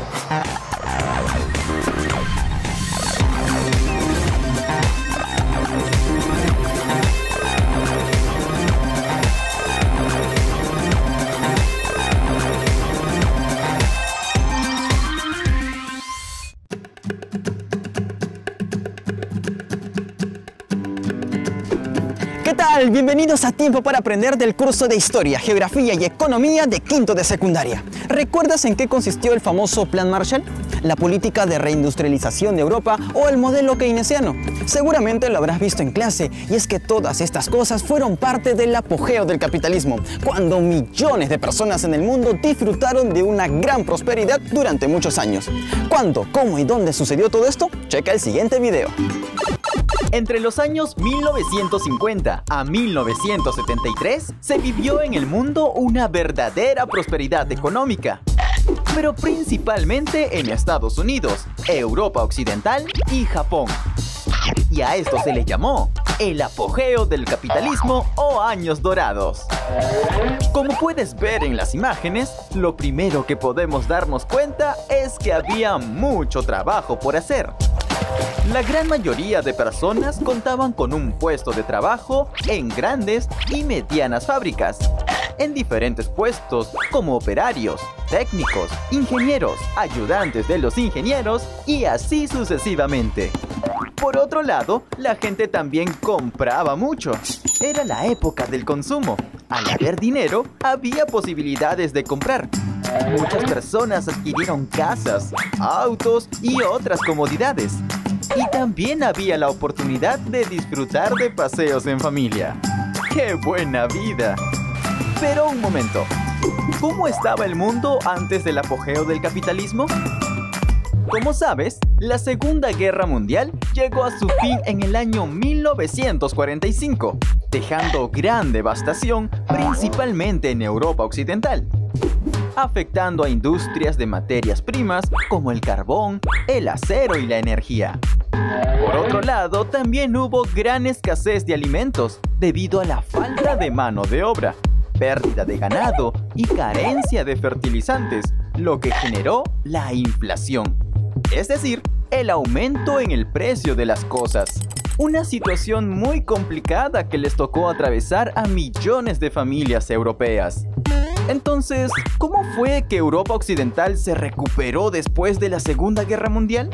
¿Qué tal? Bienvenidos a Tiempo para Aprender del curso de Historia, Geografía y Economía de quinto de secundaria. ¿Recuerdas en qué consistió el famoso Plan Marshall? ¿La política de reindustrialización de Europa o el modelo keynesiano? Seguramente lo habrás visto en clase, y es que todas estas cosas fueron parte del apogeo del capitalismo, cuando millones de personas en el mundo disfrutaron de una gran prosperidad durante muchos años. ¿Cuándo, cómo y dónde sucedió todo esto? Checa el siguiente video. Entre los años 1950 a 1973 se vivió en el mundo una verdadera prosperidad económica, pero principalmente en Estados Unidos, Europa Occidental y Japón. Y a esto se le llamó el apogeo del capitalismo o años dorados. Como puedes ver en las imágenes, lo primero que podemos darnos cuenta es que había mucho trabajo por hacer. La gran mayoría de personas contaban con un puesto de trabajo en grandes y medianas fábricas, en diferentes puestos como operarios, técnicos, ingenieros, ayudantes de los ingenieros y así sucesivamente. Por otro lado, la gente también compraba mucho. Era la época del consumo. Al haber dinero, había posibilidades de comprar. Muchas personas adquirieron casas, autos y otras comodidades. Y también había la oportunidad de disfrutar de paseos en familia. ¡Qué buena vida! Pero un momento, ¿cómo estaba el mundo antes del apogeo del capitalismo? Como sabes, la Segunda Guerra Mundial llegó a su fin en el año 1945, dejando gran devastación principalmente en Europa Occidental, afectando a industrias de materias primas como el carbón, el acero y la energía. Por otro lado, también hubo gran escasez de alimentos debido a la falta de mano de obra, pérdida de ganado y carencia de fertilizantes, lo que generó la inflación, es decir, el aumento en el precio de las cosas. Una situación muy complicada que les tocó atravesar a millones de familias europeas. Entonces, ¿cómo fue que Europa Occidental se recuperó después de la Segunda Guerra Mundial?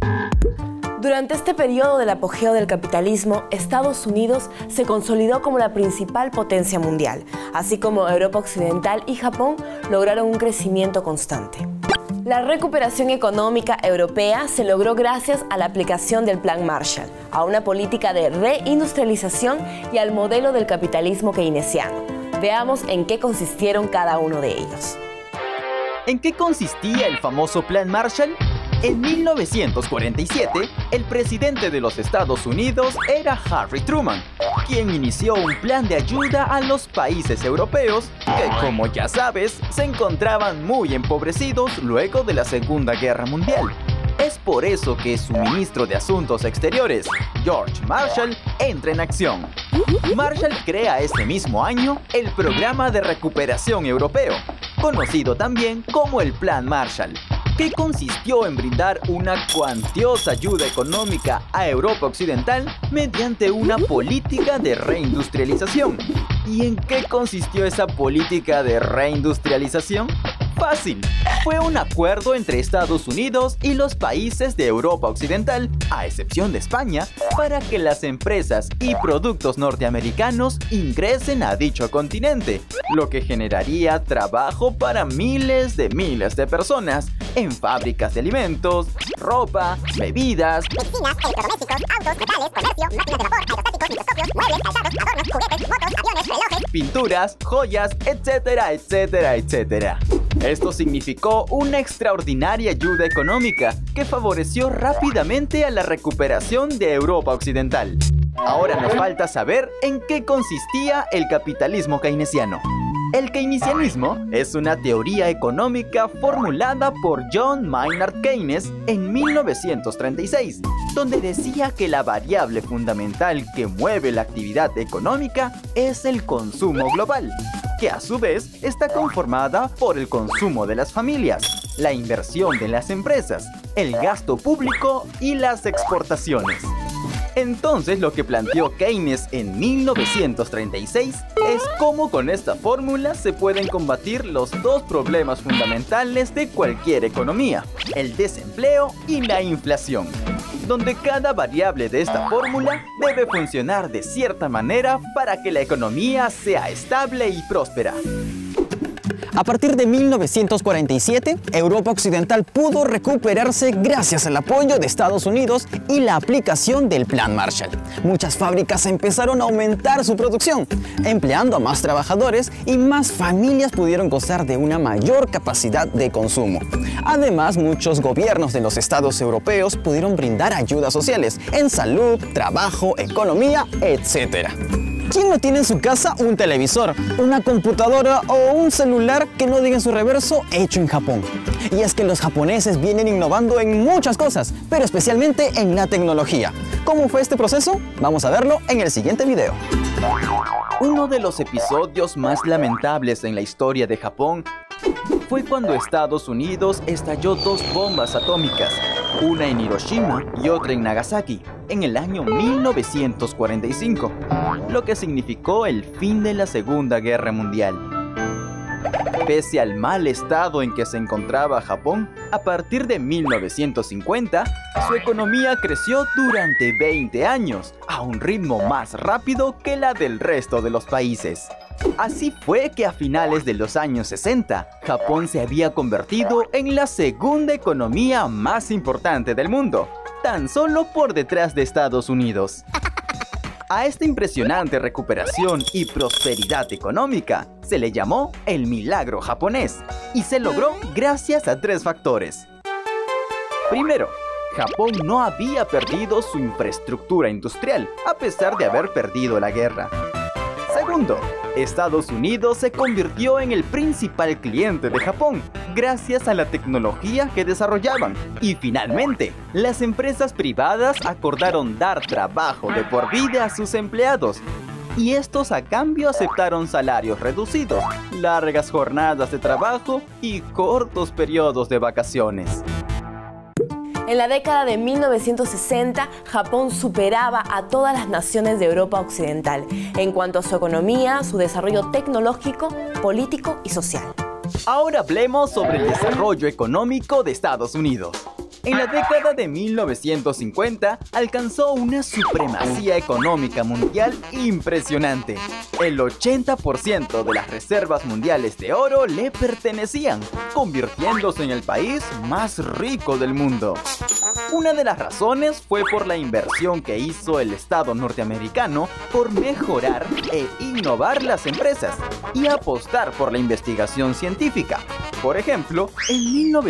Durante este periodo del apogeo del capitalismo, Estados Unidos se consolidó como la principal potencia mundial, así como Europa Occidental y Japón lograron un crecimiento constante. La recuperación económica europea se logró gracias a la aplicación del Plan Marshall, a una política de reindustrialización y al modelo del capitalismo keynesiano. Veamos en qué consistieron cada uno de ellos. ¿En qué consistía el famoso Plan Marshall? En 1947, el presidente de los Estados Unidos era Harry Truman, quien inició un plan de ayuda a los países europeos que, como ya sabes, se encontraban muy empobrecidos luego de la Segunda Guerra Mundial. Es por eso que su ministro de Asuntos Exteriores, George Marshall, entra en acción. Marshall crea ese mismo año el Programa de Recuperación Europeo, conocido también como el Plan Marshall, que consistió en brindar una cuantiosa ayuda económica a Europa Occidental mediante una política de reindustrialización. ¿Y en qué consistió esa política de reindustrialización? Fácil, fue un acuerdo entre Estados Unidos y los países de Europa Occidental, a excepción de España, para que las empresas y productos norteamericanos ingresen a dicho continente, lo que generaría trabajo para miles de personas en fábricas de alimentos, ropa, bebidas, medicinas, electrodomésticos, autos, metales, comercio, máquinas de vapor, aerostáticos, microscopios, muebles, calzados, adornos, juguetes, motos, aviones, relojes, pinturas, joyas, etcétera, etcétera, etcétera. Esto significó una extraordinaria ayuda económica que favoreció rápidamente a la recuperación de Europa Occidental. Ahora nos falta saber en qué consistía el capitalismo keynesiano. El keynesianismo es una teoría económica formulada por John Maynard Keynes en 1936, donde decía que la variable fundamental que mueve la actividad económica es el consumo global, que a su vez está conformada por el consumo de las familias, la inversión de las empresas, el gasto público y las exportaciones. Entonces, lo que planteó Keynes en 1936 es cómo con esta fórmula se pueden combatir los dos problemas fundamentales de cualquier economía, el desempleo y la inflación, donde cada variable de esta fórmula debe funcionar de cierta manera para que la economía sea estable y próspera. A partir de 1947, Europa Occidental pudo recuperarse gracias al apoyo de Estados Unidos y la aplicación del Plan Marshall. Muchas fábricas empezaron a aumentar su producción, empleando a más trabajadores y más familias pudieron gozar de una mayor capacidad de consumo. Además, muchos gobiernos de los estados europeos pudieron brindar ayudas sociales en salud, trabajo, economía, etc. ¿Quién no tiene en su casa un televisor, una computadora o un celular que no diga en su reverso hecho en Japón? Y es que los japoneses vienen innovando en muchas cosas, pero especialmente en la tecnología. ¿Cómo fue este proceso? Vamos a verlo en el siguiente video. Uno de los episodios más lamentables en la historia de Japón fue cuando Estados Unidos estalló dos bombas atómicas, una en Hiroshima y otra en Nagasaki, en el año 1945, lo que significó el fin de la Segunda Guerra Mundial. Pese al mal estado en que se encontraba Japón, a partir de 1950, su economía creció durante 20 años, a un ritmo más rápido que la del resto de los países. Así fue que a finales de los años 60, Japón se había convertido en la segunda economía más importante del mundo, tan solo por detrás de Estados Unidos. A esta impresionante recuperación y prosperidad económica se le llamó el milagro japonés y se logró gracias a tres factores. Primero, Japón no había perdido su infraestructura industrial a pesar de haber perdido la guerra. Segundo, Estados Unidos se convirtió en el principal cliente de Japón gracias a la tecnología que desarrollaban. Y finalmente, las empresas privadas acordaron dar trabajo de por vida a sus empleados. Y estos a cambio aceptaron salarios reducidos, largas jornadas de trabajo y cortos periodos de vacaciones. En la década de 1960, Japón superaba a todas las naciones de Europa Occidental en cuanto a su economía, su desarrollo tecnológico, político y social. Ahora hablemos sobre el desarrollo económico de Estados Unidos. En la década de 1950 alcanzó una supremacía económica mundial impresionante. El 80% de las reservas mundiales de oro le pertenecían, convirtiéndose en el país más rico del mundo. Una de las razones fue por la inversión que hizo el Estado norteamericano por mejorar e innovar las empresas y apostar por la investigación científica. Por ejemplo, en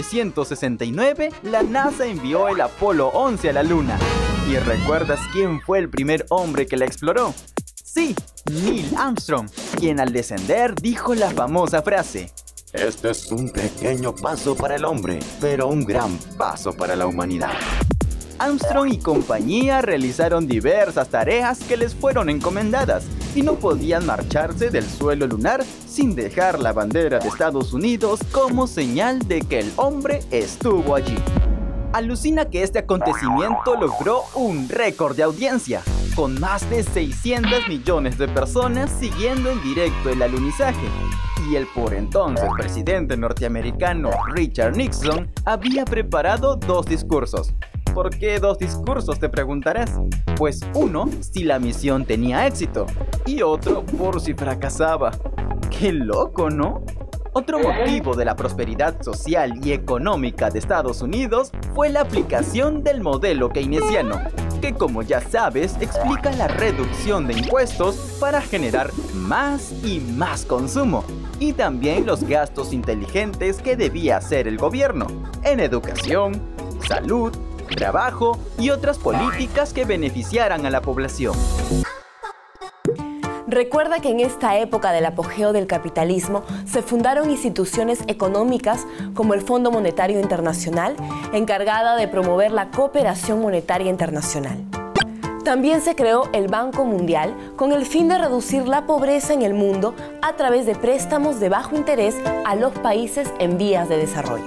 1969 la NASA envió el Apolo 11 a la Luna. ¿Y recuerdas quién fue el primer hombre que la exploró? Sí, Neil Armstrong, quien al descender dijo la famosa frase: "Este es un pequeño paso para el hombre, pero un gran paso para la humanidad". Armstrong y compañía realizaron diversas tareas que les fueron encomendadas y no podían marcharse del suelo lunar sin dejar la bandera de Estados Unidos como señal de que el hombre estuvo allí. Alucina que este acontecimiento logró un récord de audiencia, con más de 600 millones de personas siguiendo en directo el alunizaje. Y el por entonces presidente norteamericano Richard Nixon había preparado dos discursos. ¿Por qué dos discursos?, te preguntarás. Pues uno si la misión tenía éxito y otro por si fracasaba. ¡Qué loco!, ¿no? Otro motivo de la prosperidad social y económica de Estados Unidos fue la aplicación del modelo keynesiano, que como ya sabes explica la reducción de impuestos para generar más y más consumo, y también los gastos inteligentes que debía hacer el gobierno en educación, salud, trabajo y otras políticas que beneficiaran a la población. Recuerda que en esta época del apogeo del capitalismo se fundaron instituciones económicas como el Fondo Monetario Internacional, encargada de promover la cooperación monetaria internacional. También se creó el Banco Mundial con el fin de reducir la pobreza en el mundo a través de préstamos de bajo interés a los países en vías de desarrollo.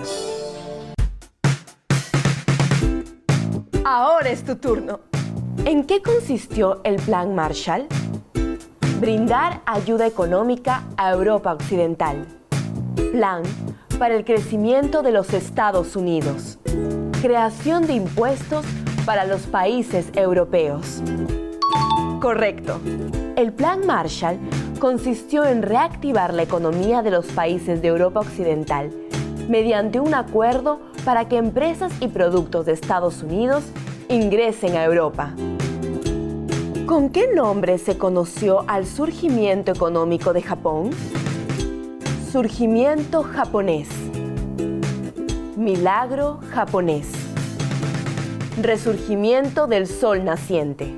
Ahora es tu turno. ¿En qué consistió el Plan Marshall? Brindar ayuda económica a Europa Occidental. Plan para el crecimiento de los Estados Unidos. Creación de impuestos para los países europeos. Correcto. El Plan Marshall consistió en reactivar la economía de los países de Europa Occidental mediante un acuerdo para que empresas y productos de Estados Unidos ingresen a Europa. ¿Con qué nombre se conoció al surgimiento económico de Japón? Surgimiento japonés. Milagro japonés. Resurgimiento del sol naciente.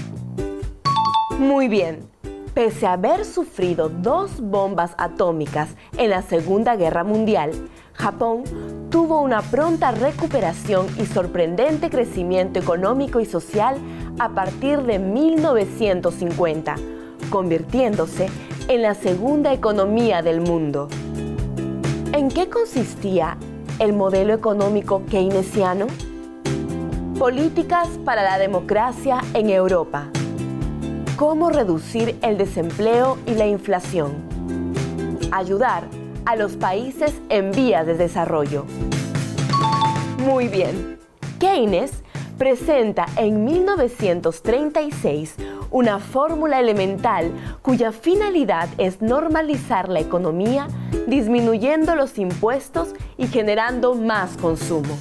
Muy bien. Pese a haber sufrido 2 bombas atómicas en la Segunda Guerra Mundial, Japón tuvo una pronta recuperación y sorprendente crecimiento económico y social a partir de 1950, convirtiéndose en la segunda economía del mundo. ¿En qué consistía el modelo económico keynesiano? Políticas para la democracia en Europa. ¿Cómo reducir el desempleo y la inflación? Ayudar a los países en vías de desarrollo. Muy bien. Keynes presenta en 1936 una fórmula elemental cuya finalidad es normalizar la economía, disminuyendo los impuestos y generando más consumo.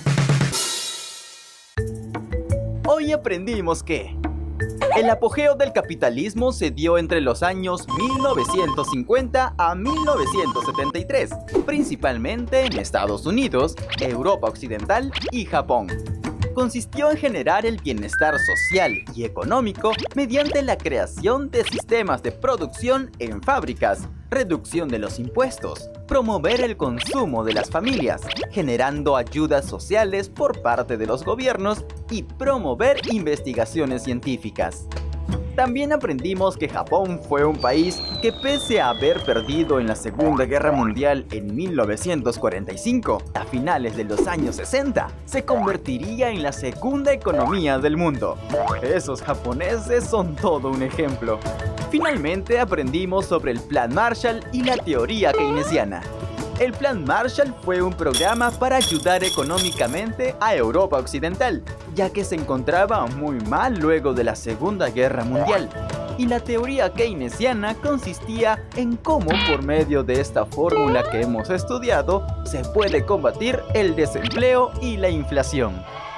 Hoy aprendimos que el apogeo del capitalismo se dio entre los años 1950 a 1973, principalmente en Estados Unidos, Europa Occidental y Japón. Consistió en generar el bienestar social y económico mediante la creación de sistemas de producción en fábricas, reducción de los impuestos, promover el consumo de las familias, generando ayudas sociales por parte de los gobiernos y promover investigaciones científicas. También aprendimos que Japón fue un país que, pese a haber perdido en la Segunda Guerra Mundial en 1945, a finales de los años 60, se convertiría en la segunda economía del mundo. Esos japoneses son todo un ejemplo. Finalmente aprendimos sobre el Plan Marshall y la teoría keynesiana. El Plan Marshall fue un programa para ayudar económicamente a Europa Occidental, ya que se encontraba muy mal luego de la Segunda Guerra Mundial. Y la teoría keynesiana consistía en cómo, por medio de esta fórmula que hemos estudiado, se puede combatir el desempleo y la inflación.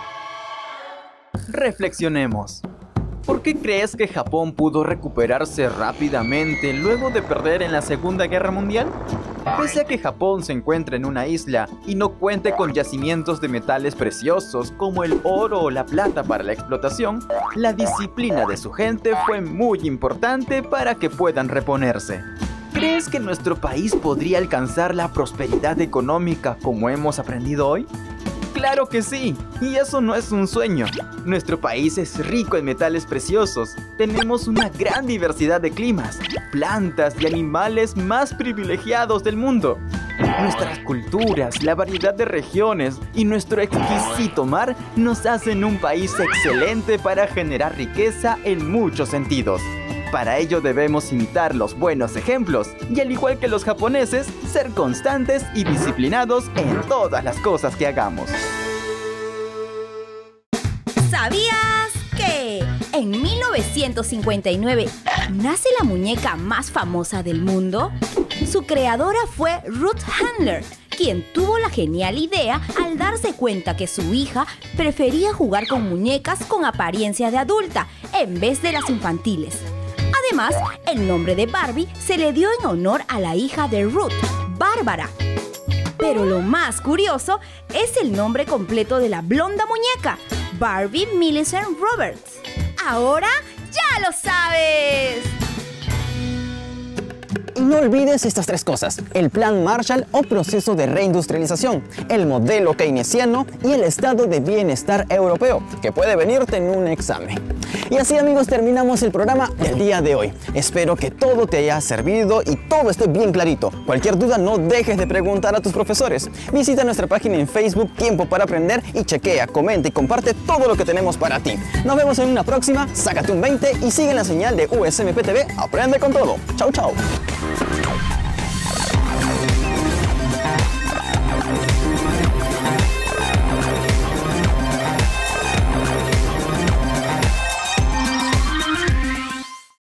Reflexionemos. ¿Por qué crees que Japón pudo recuperarse rápidamente luego de perder en la Segunda Guerra Mundial? Pese a que Japón se encuentra en una isla y no cuente con yacimientos de metales preciosos como el oro o la plata para la explotación, la disciplina de su gente fue muy importante para que puedan reponerse. ¿Crees que nuestro país podría alcanzar la prosperidad económica como hemos aprendido hoy? ¡Claro que sí! Y eso no es un sueño. Nuestro país es rico en metales preciosos. Tenemos una gran diversidad de climas, plantas y animales más privilegiados del mundo. Nuestras culturas, la variedad de regiones y nuestro exquisito mar nos hacen un país excelente para generar riqueza en muchos sentidos. Para ello debemos imitar los buenos ejemplos y, al igual que los japoneses, ser constantes y disciplinados en todas las cosas que hagamos. ¿Sabías que en 1959 nace la muñeca más famosa del mundo? Su creadora fue Ruth Handler, quien tuvo la genial idea al darse cuenta que su hija prefería jugar con muñecas con apariencia de adulta en vez de las infantiles. Además, el nombre de Barbie se le dio en honor a la hija de Ruth, Bárbara. Pero lo más curioso es el nombre completo de la blonda muñeca, Barbie Millicent Roberts. Ahora ya lo sabes. no olvides estas 3 cosas: el Plan Marshall o proceso de reindustrialización, el modelo keynesiano y el estado de bienestar europeo, que puede venirte en un examen. Y así, amigos, terminamos el programa del día de hoy. Espero que todo te haya servido y todo esté bien clarito. Cualquier duda, no dejes de preguntar a tus profesores. Visita nuestra página en Facebook, Tiempo para Aprender, y chequea, comenta y comparte todo lo que tenemos para ti. Nos vemos en una próxima. Sácate un 20 y sigue la señal de USMP TV. Aprende con todo. Chau, chau.